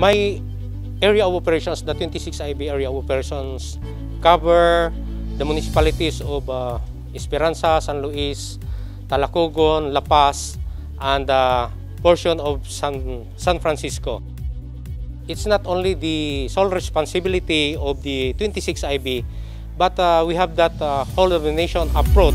My area of operations, the 26IB area of operations, cover the municipalities of Esperanza, San Luis, Talacogon, La Paz, and a portion of San Francisco. It's not only the sole responsibility of the 26IB, but we have that whole of the nation approach.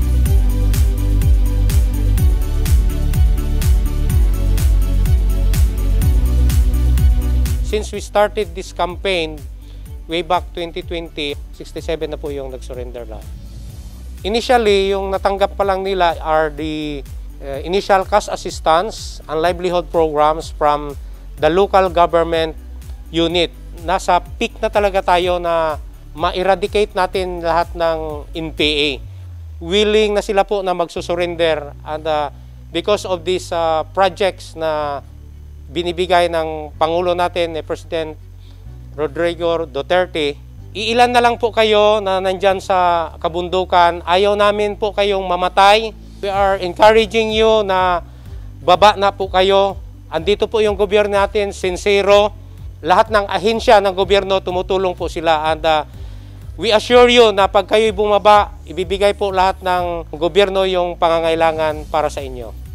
Since we started this campaign way back 2020, 67 na po yung nag-surrender na. Initially, yung natanggap pa lang nila are the initial cash assistance and livelihood programs from the local government unit. Nasa peak na talaga tayo na ma-eradicate natin lahat ng NPA. Willing na sila po na magsusurrender, and because of these projects na binibigay ng Pangulo natin, President Rodrigo Duterte, iilan na lang po kayo na nandyan sa kabundukan. Ayaw namin po kayong mamatay. We are encouraging you na baba na po kayo. Andito po yung gobyerno natin, sincero. Lahat ng ahensya ng gobyerno tumutulong po sila. And we assure you na pag kayo'y bumaba, ibibigay po lahat ng gobyerno yung pangangailangan para sa inyo.